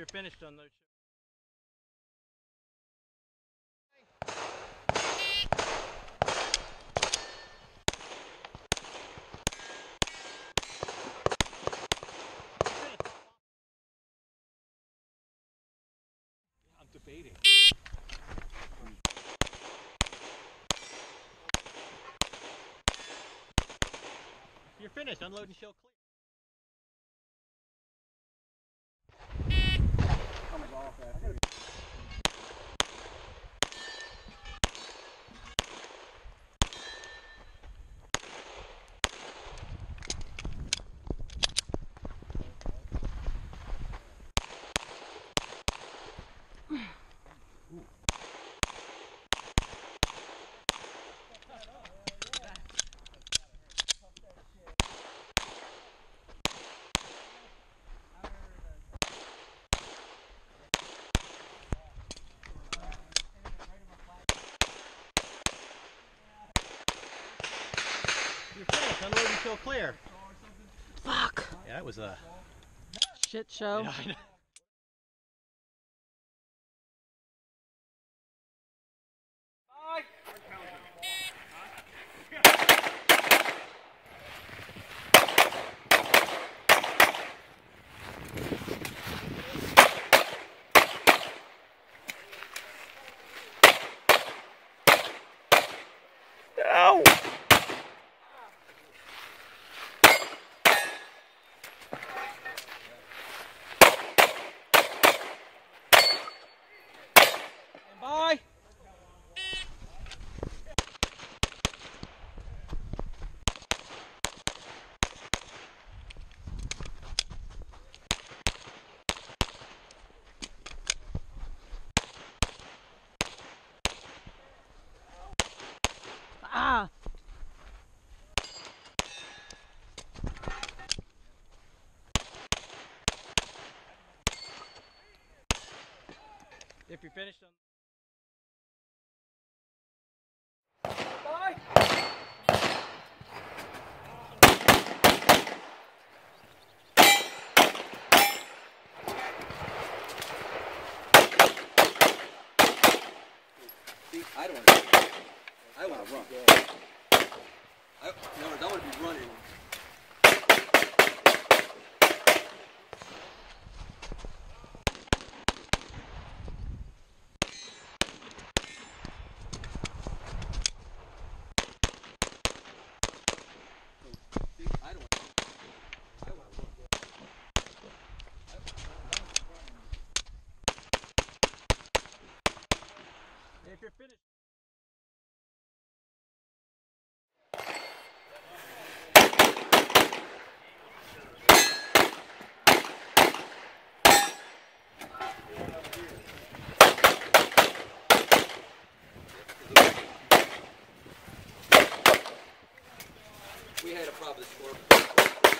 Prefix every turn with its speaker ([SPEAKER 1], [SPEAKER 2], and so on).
[SPEAKER 1] you're finished on those.
[SPEAKER 2] I'm debating.
[SPEAKER 1] You're finished. Unload and show clear. You're finished. Unload and show clear.
[SPEAKER 3] Fuck.
[SPEAKER 1] Yeah, that was a
[SPEAKER 3] Shit show.
[SPEAKER 1] Yeah, I know.
[SPEAKER 3] Ow!
[SPEAKER 1] Bye.
[SPEAKER 3] Ah!
[SPEAKER 1] If you're finished on.
[SPEAKER 4] I don't want to. I want to run. I don't want to be running.
[SPEAKER 1] If you're finished.
[SPEAKER 4] We had a problem with this floor.